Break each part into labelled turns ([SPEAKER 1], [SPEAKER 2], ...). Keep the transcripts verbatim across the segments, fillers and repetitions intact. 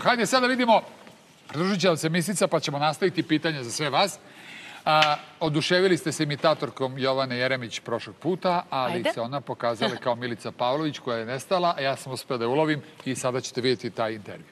[SPEAKER 1] Hajde sad da vidimo, pridružit će vam se Misica, pa ćemo nastaviti pitanje za sve vas. Oduševili ste se imitatorkom Jovane Jeremić prošlog puta, ali se ona pokazala kao Milica Pavlović koja je nestala, a ja sam uspeo da je ulovim i sada ćete vidjeti taj intervju.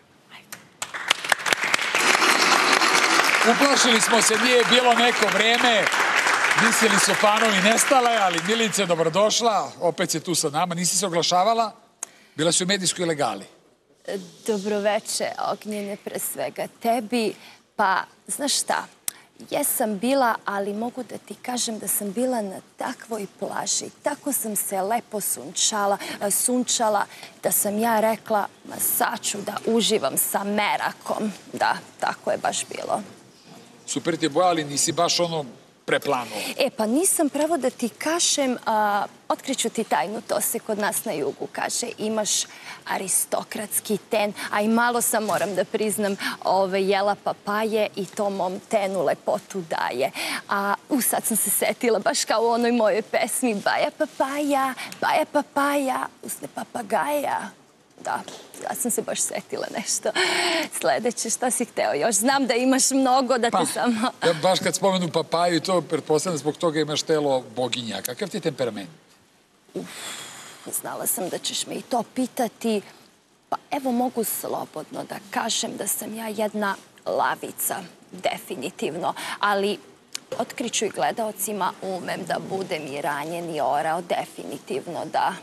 [SPEAKER 1] Uplašili smo se, nije bilo neko vreme, mislili su fanovi nestale, ali Milica je dobrodošla, opet si tu sa nama, nisi se oglašavala, bila si u medijskoj ilegali.
[SPEAKER 2] Dobroveče, Ognjene, pre svega tebi. Pa, znaš šta, jesam bila, ali mogu da ti kažem da sam bila na takvoj plaži. Tako sam se lepo sunčala, sunčala da sam ja rekla, ma sad ću da uživam sa merakom. Da, tako je baš bilo.
[SPEAKER 1] Super ti je boja, ali nisi baš ono preplanuo.
[SPEAKER 2] E, pa nisam, pravo da ti kažem, otkriću ti tajnu, to se kod nas na jugu kaže, imaš aristokratski ten, a i malo sam, moram da priznam, jela papaje i to mom tenu lepotu daje. A u, sad sam se setila, baš kao u onoj mojoj pesmi, baja papaja, baja papaja, usne papagaja. Da, ja sam se baš setila nešto. Sledeće, šta si hteo još? Znam da imaš mnogo, da te samo...
[SPEAKER 1] Baš kad spomenu papaju i to, pretpostavljam zbog toga imaš telo boginja. Kakav ti je temperament?
[SPEAKER 2] Uf, znala sam da ćeš me i to pitati. Pa evo, mogu slobodno da kažem da sam ja jedna lavica, definitivno. Ali otkriću i gledaocima, umem da budem i ranjen i orao, definitivno da...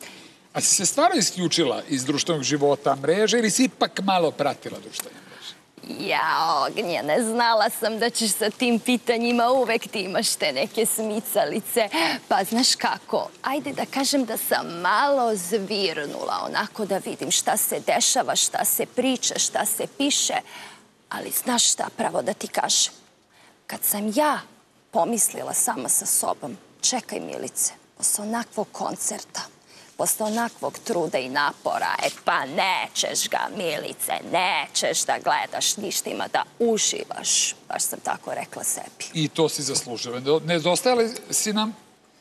[SPEAKER 1] A si se stvarno isključila iz društvenog života, mreže, ili si ipak malo pratila društvene mreže?
[SPEAKER 2] Ja, Ognjene, znala sam da ćeš sa tim pitanjima, uvek ti imaš te neke smicalice. Pa znaš kako, ajde da kažem da sam malo zvirnula, onako da vidim šta se dešava, šta se priča, šta se piše. Ali znaš šta, pravo da ti kažem, kad sam ja pomislila sama sa sobom, čekaj Milice, posle onakvog koncerta, posle onakvog truda i napora, e pa nećeš ga, Milice, nećeš da gledaš ništa, ima da uživaš. Baš sam tako rekla sebi.
[SPEAKER 1] I to si zaslužila. Nedostajali si nam,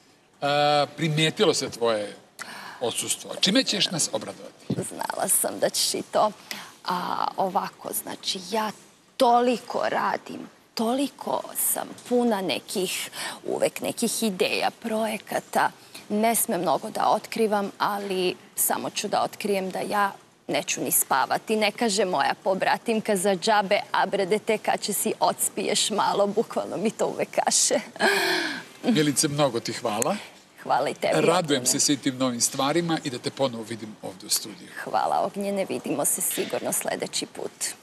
[SPEAKER 1] primetilo se tvoje odsustvo. Čime ćeš nas obradovati?
[SPEAKER 2] Znala sam da ćeš i to. Ovako, znači, ja toliko radim, toliko sam puna nekih, uvek nekih ideja, projekata. Ne sme mnogo da otkrivam, ali samo ću da otkrijem da ja neću ni spavati. Ne kaže moja pobratimka za džabe, a bredete kad će si odspiješ malo, bukvalno mi to uvek kaže.
[SPEAKER 1] Milice, mnogo ti hvala.
[SPEAKER 2] Hvala i tebi.
[SPEAKER 1] Radujem se svim tim novim stvarima i da te ponovo vidim ovdje u studiju.
[SPEAKER 2] Hvala, Ognjene, vidimo se sigurno sledeći put.